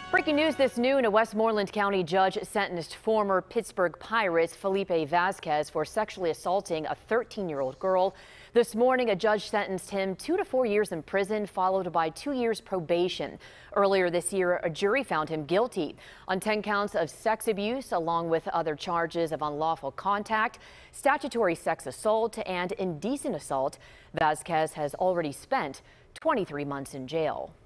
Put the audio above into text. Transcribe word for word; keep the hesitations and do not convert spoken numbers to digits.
Breaking news this noon, a Westmoreland County judge sentenced former Pittsburgh Pirates Felipe Vazquez for sexually assaulting a thirteen-year-old girl. This morning, a judge sentenced him two to four years in prison, followed by two years probation. Earlier this year, a jury found him guilty on ten counts of sex abuse, along with other charges of unlawful contact, statutory sex assault, and indecent assault. Vazquez has already spent twenty-three months in jail.